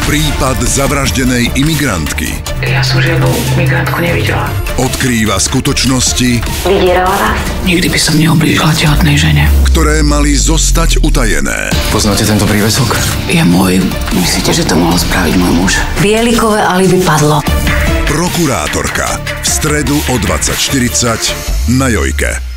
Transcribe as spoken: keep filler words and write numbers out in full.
Prípad zavraždenej imigrantky. Ja som žiadnu migrantku nevidela. Odkrýva skutočnosti, Vydierala vás? Nikdy by som neoblížila tehotnej žene. ktoré mali zostať utajené. Poznáte tento prívesok? Je môj. Myslíte, že to mohol spraviť môj muž? Bielikové alibi padlo. Prokurátorka. V stredu o dvadsať štyridsať na Jojke.